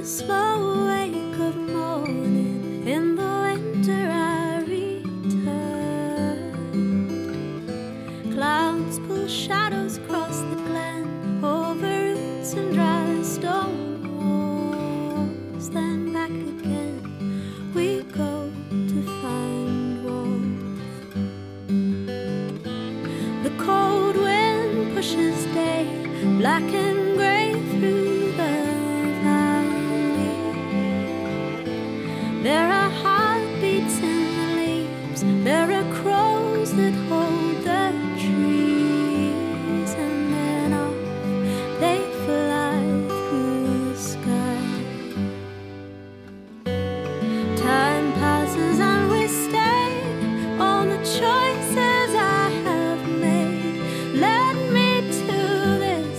slow wake of morning. In the winter I return. Clouds pull shadows across the glen, over roots and dry stone walls. Then back again we go to find warmth. The cold wind pushes day, black and grey, through the valley. There are heartbeats in the leaves, there are crows that hold the trees, and then off they fly through the sky. Time passes and we stay, all the choices I have made led me to this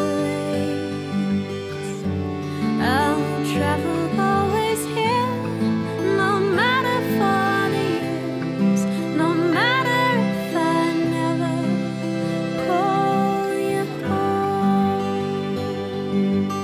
place. I'll travel always here, no matter for the years, no matter if I never call you home.